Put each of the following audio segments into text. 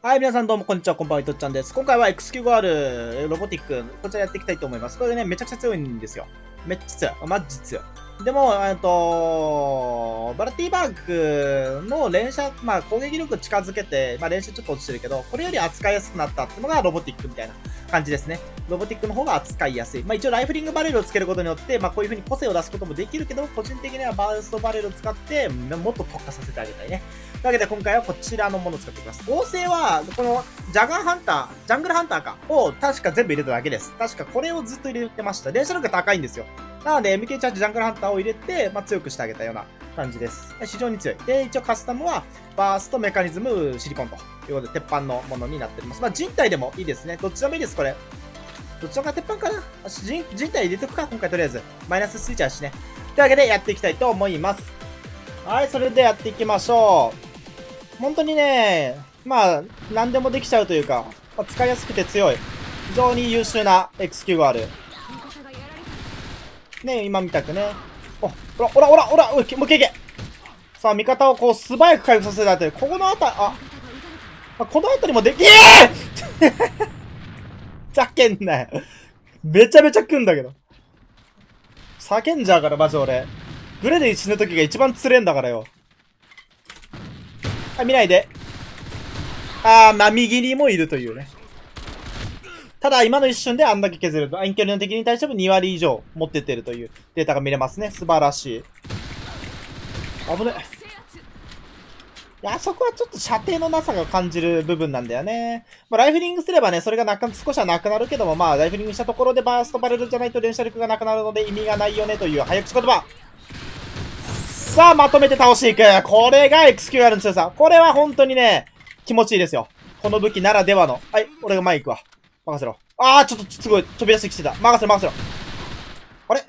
はい、皆さんどうもこんにちは、こんばんは、いとっちゃんです。今回は XQ5R ロボティック、こちらやっていきたいと思います。これね、めちゃくちゃ強いんですよ。めっちゃ強い。マジ強い。でも、バラティバーグの連射、攻撃力近づけて、連射ちょっと落ちてるけど、これより扱いやすくなったっていうのがロボティックみたいな感じですね。ロボティックの方が扱いやすい。一応ライフリングバレルをつけることによって、こういう風に個性を出すこともできるけど、個人的にはバーストバレルを使って、もっと特化させてあげたいね。というわけで今回はこちらのものを使っていきます。合成は、このジャングルハンターか、を確か全部入れただけです。確かこれをずっと入れてました。連射力が高いんですよ。なので MK チャージジャングルハンターを入れて、強くしてあげたような感じです。非常に強い。で、一応カスタムは、バースト、メカニズム、シリコンということで、鉄板のものになっております。人体でもいいですね。どっちでもいいです、これ。どっちのが鉄板かな人体入れとくか、今回とりあえず。マイナスついちゃうしね。というわけでやっていきたいと思います。はい、それでやっていきましょう。本当にね、何でもできちゃうというか、使いやすくて強い。非常に優秀な XQ がある。ね、今みたくね。おら、もう一回いけ。さあ、味方をこう素早く回復させられて、ここのあたり、このあたりもでき、ざけんなよ。めちゃめちゃ来んだけど。叫んじゃうから、マジ俺。グレで死ぬ時が一番釣れんだからよ。見ないで。右にもいるというね。ただ、今の一瞬であんだけ削ると、遠距離の敵に対しても2割以上持ってってるというデータが見れますね。素晴らしい。危ね。いや、そこはちょっと射程のなさが感じる部分なんだよね。ライフリングすればね、それが少しはなくなるけども、ライフリングしたところでバーストバレルじゃないと連射力がなくなるので意味がないよねという早口言葉。さあ、まとめて倒していく。これが XQR の強さ。これは本当にね、気持ちいいですよ。この武器ならではの。はい、俺が前行くわ。任せろ。ちょっとすごい、飛び出してきてた。任せろ。あれよ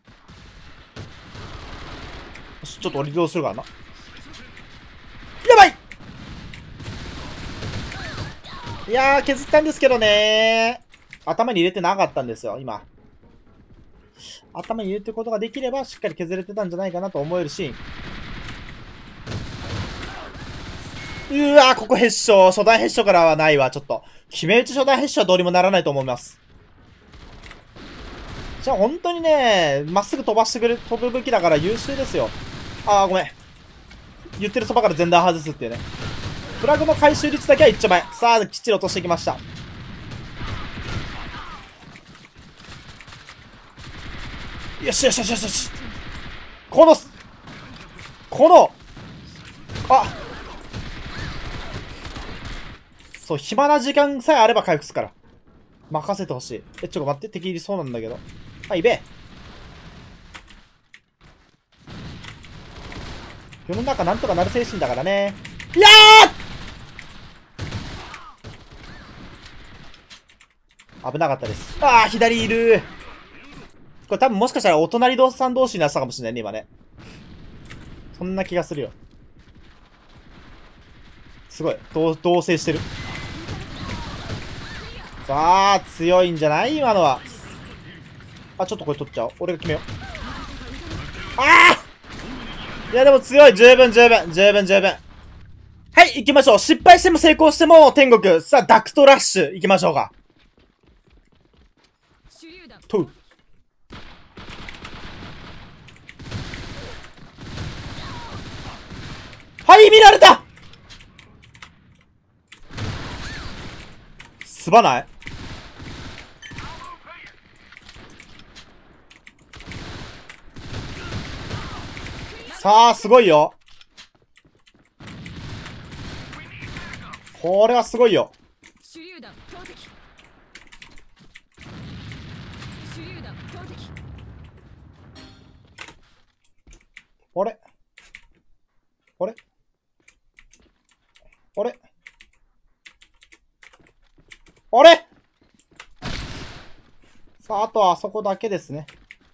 し、ちょっと俺移動するからな。やばいいやー、削ったんですけどねー。頭に入れてなかったんですよ、今。頭に入れてることができれば、しっかり削れてたんじゃないかなと思えるシーン。うわー、ここ必勝。初代必勝からはないわ、ちょっと。決め打ち初代必勝はどうにもならないと思います。じゃあ本当にね、まっすぐ飛ぶ武器だから優秀ですよ。ごめん。言ってるそばから全弾外すっていうね。フラグの回収率だけは一丁前。さあ、きっちり落としてきました。よし。この、そう、暇な時間さえあれば回復すから。任せてほしい。ちょっと待って、敵入りそうなんだけど。いべ。世の中なんとかなる精神だからね。いやー危なかったです。左いる。これ多分もしかしたらお隣さん同士になってたかもしれないね、今ね。そんな気がするよ。すごい。同棲してる。さあ、強いんじゃない今のは。ちょっとこれ取っちゃおう。俺が決めよう。いや、でも強い。十分。はい、行きましょう。失敗しても成功しても天国。さあ、ダクトラッシュ行きましょうか。とう。はい、見られた。すばない。さあ、すごいよ。これはすごいよ。あれさあ、あとはあそこだけですね。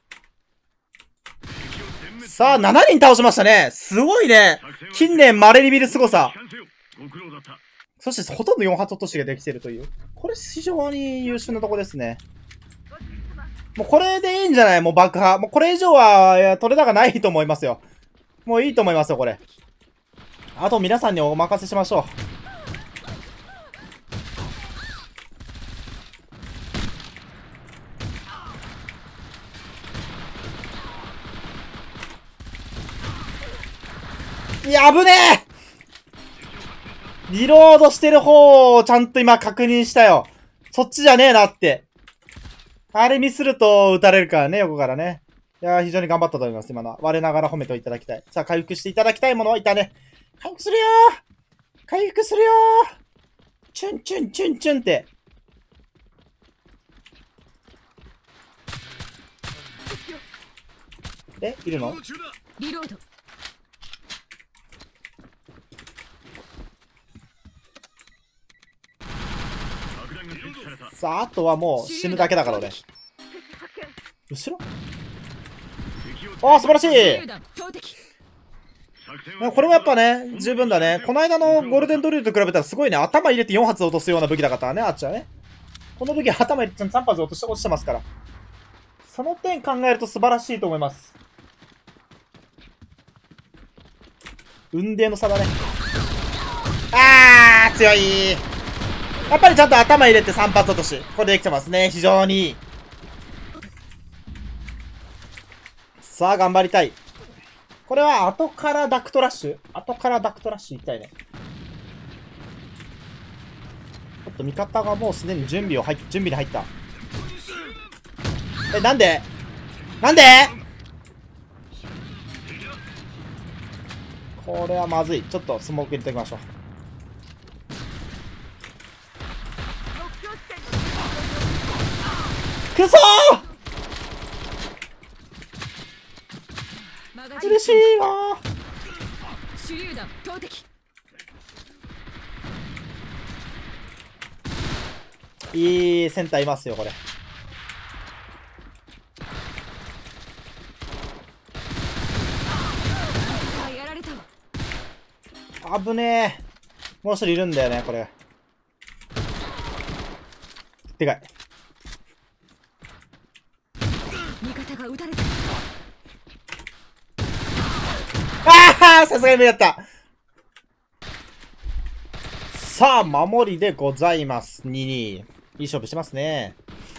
さあ、7人倒しましたね。すごいね。近年稀に見る凄さ。そして、ほとんど4発落としができているという。これ、非常に優秀なとこですね。もうこれでいいんじゃない？もう爆破。もうこれ以上は、取れ高ないと思いますよ。もういいと思いますよ、これ。あと皆さんにお任せしましょいや、危ねえ。リロードしてる方をちゃんと今確認したよ。そっちじゃねえなって。あれミスると撃たれるからね、横からね。いやー、非常に頑張ったと思います、今のは。我ながら褒めていただきたい。さあ、回復していただきたいものはいたね。回復するよー、回復するよー、チュンチュンチュンチュンって。え、いるの？ リロード。 さあ、あとはもう死ぬだけだから俺。後ろ？ああ、素晴らしい。これもやっぱね、十分だね。この間のゴールデンドリルと比べたらすごいね、頭入れて4発落とすような武器だからね、あっちはね。この武器頭入れて3発落としてますから。その点考えると素晴らしいと思います。運命の差だね。あー、強い。やっぱりちゃんと頭入れて3発落とし。これできてますね。非常にいい。さあ、頑張りたい。これは後からダクトラッシュ。後からダクトラッシュいきたいね。ちょっと味方がもうすでに準備に入った。え、なんでこれはまずい。ちょっとスモーク入れておきましょう。くそー、嬉しいわ手榴弾投擲。 いいセンターいますよ、これ。 やられた。 危ねえ。もう一人いるんだよね、これ。でかい。 味方が撃たれた。 ああ、さすがに無理だった。さあ、守りでございます。2-2。いい勝負してますね。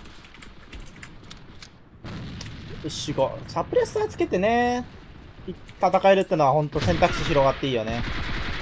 よし、5。サプレッサーつけてね、戦えるってのはほんと選択肢広がっていいよね。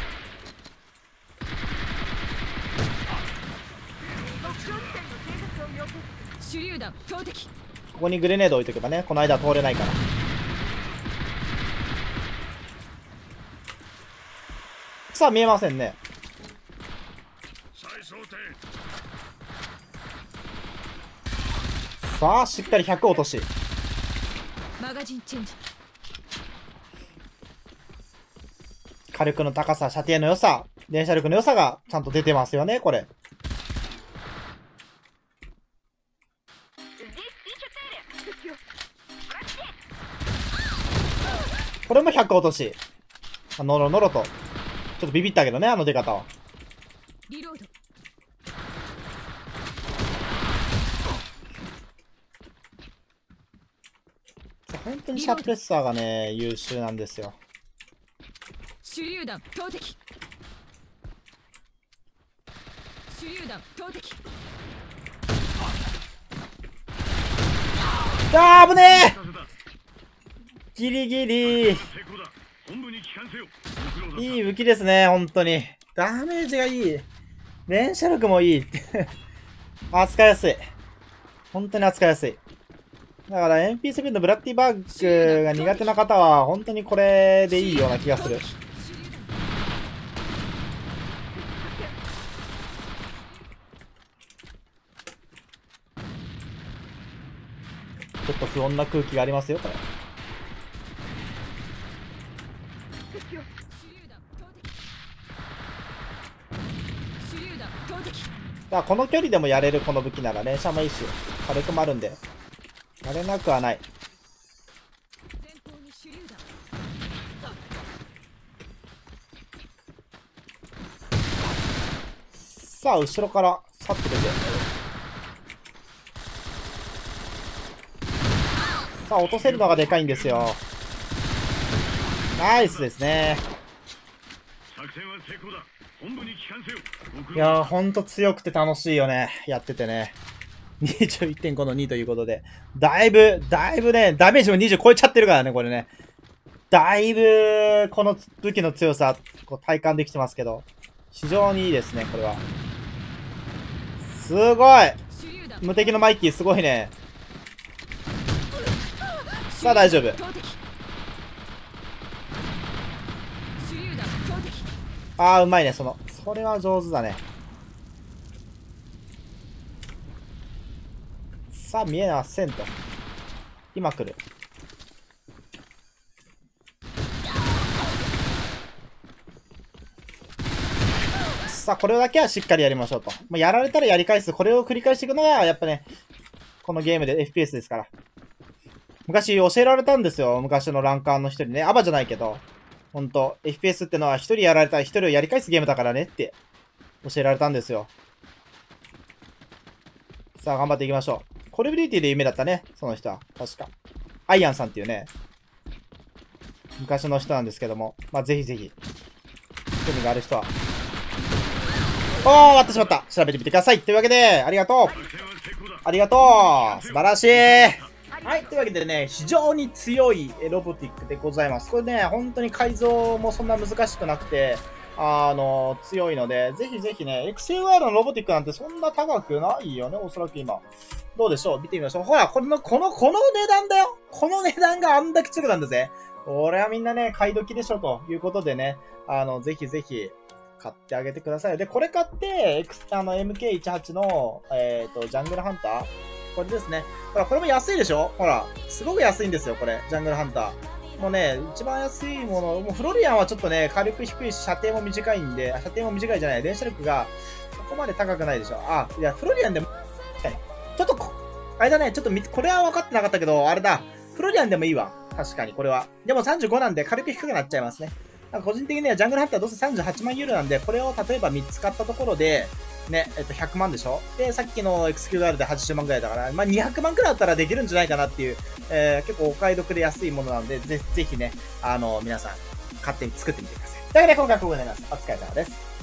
手榴弾投擲。 ここにグレネード置いとけばね、この間は通れないから。さあ、見えませんね。さあ、しっかり100落とし。 マガジンチェンジ。 火力の高さ、射程の良さ、連射力の良さがちゃんと出てますよね、これ。これも100落とし。ノロノロと。ちょっとビビったけどね、あの出方は。 リロード。 本当にシャープレッサーがね、優秀なんですよ。 手榴弾投擲。手榴弾投擲。 あー、危ねえ。ギリギリ。いい武器ですね、本当に。ダメージがいい。連射力もいい。扱いやすい。本当に扱いやすい。だから MP7 のブラッディバーグが苦手な方は、本当にこれでいいような気がする。ちょっと不穏な空気がありますよ、これ。だからこの距離でもやれるこの武器なら連射もいいし、火力もあるんで、やれなくはない。さあ、後ろから去って出て。さあ、落とせるのがでかいんですよ。ナイスですね。いやー、ほんと強くて楽しいよね。やっててね。21.5 の2ということで。だいぶね、ダメージも20超えちゃってるからね、これね。 だいぶ、この武器の強さ、こう体感できてますけど、非常にいいですね、これは。すごい手榴弾無敵のマイキーすごいね。さあ大丈夫。 投擲手榴弾投擲ああ、うまいね、それは上手だね。さあ、見えませんと。今来る。さあ、これだけはしっかりやりましょうと。まあ、やられたらやり返す。これを繰り返していくのが、やっぱね、このゲームで FPS ですから。昔教えられたんですよ。昔のランカーの一人ね。アバじゃないけど。ほんと、FPS ってのは一人やられたら一人をやり返すゲームだからねって教えられたんですよ。さあ、頑張っていきましょう。コールオブデューティーで有名だったね。その人は。確か。アイアンさんっていうね。昔の人なんですけども。まあ、ぜひぜひ。興味がある人は。おー、終わってしまった。調べてみてください。というわけで、ありがとう。ありがとう。素晴らしい。はい。というわけでね、非常に強いロボティックでございます。これね、本当に改造もそんな難しくなくて、強いので、ぜひぜひね、XUR のロボティックなんてそんな高くないよね、おそらく今。どうでしょう見てみましょう。ほら、この値段だよ。この値段があんだけ強くなんだぜ。これはみんなね、買い時でしょ、ということでね、ぜひぜひ、買ってあげてください。で、これ買って、MK18 の、ジャングルハンターこれですね。ほら、これも安いでしょほら、すごく安いんですよ、これ。ジャングルハンター。もうね、一番安いもの、もうフロリアンはちょっとね、火力低いし、射程も短いんで、射程も短いじゃない、連射力がそこまで高くないでしょ。あ、いや、フロリアンでも、ちょっとあれだね、ちょっとこれは分かってなかったけど、あれだ、フロリアンでもいいわ。確かに、これは。でも35なんで火力低くなっちゃいますね。個人的にはジャングルハンターどうせ38万ユーロなんで、これを例えば3つ買ったところで、ね、100万でしょで、さっきの XQR で80万ぐらいだから、まあ、200万くらいだったらできるんじゃないかなっていう、結構お買い得で安いものなので、ぜひね、皆さん、買って作ってみてください。というわけで、今回はここでございます。お疲れ様です。